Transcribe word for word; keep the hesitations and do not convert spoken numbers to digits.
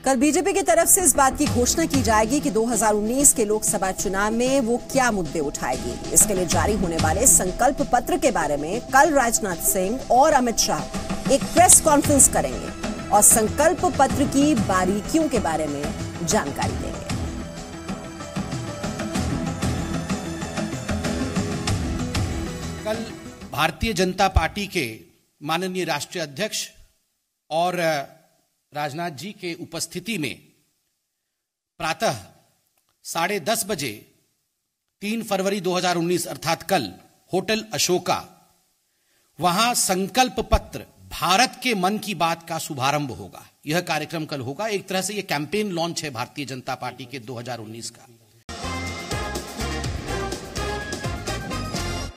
कल बीजेपी की तरफ से इस बात की घोषणा की जाएगी कि दो हज़ार उन्नीस के लोकसभा चुनाव में वो क्या मुद्दे उठाएगी। इसके लिए जारी होने वाले संकल्प पत्र के बारे में कल राजनाथ सिंह और अमित शाह एक प्रेस कॉन्फ्रेंस करेंगे और संकल्प पत्र की बारीकियों के बारे में जानकारी देंगे। कल भारतीय जनता पार्टी के माननीय राष्ट्रीय अध्यक्ष और राजनाथ जी के उपस्थिति में प्रातः साढ़े दस बजे तीन फरवरी दो हज़ार उन्नीस अर्थात कल होटल अशोका वहां संकल्प पत्र भारत के मन की बात का शुभारंभ होगा। यह कार्यक्रम कल होगा। एक तरह से यह कैंपेन लॉन्च है भारतीय जनता पार्टी के दो हज़ार उन्नीस का।